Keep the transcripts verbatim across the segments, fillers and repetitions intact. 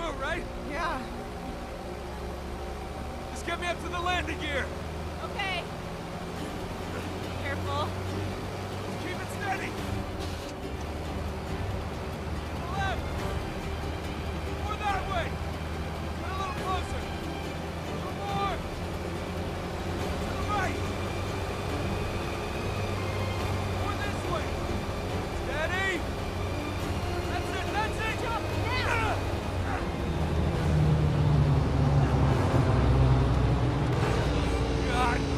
through, right? Yeah. Just get me up to the landing gear. Okay. Careful. Keep it steady. To the left. More that way. Get a little closer. A little more. To the right. More this way. Steady. That's it, that's it. Jump now. God.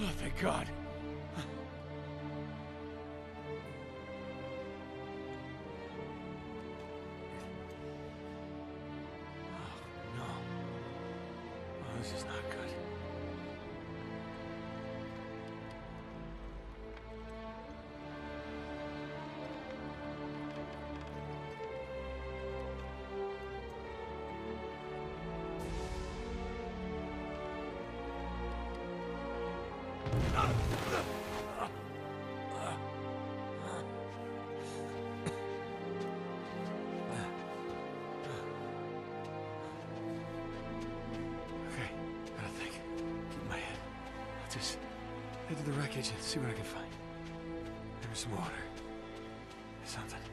Oh, thank God. Oh, no. Oh, this is not good. Okay, gotta think. Keep my head. I'll just head to the wreckage and see what I can find. Maybe some water. Something.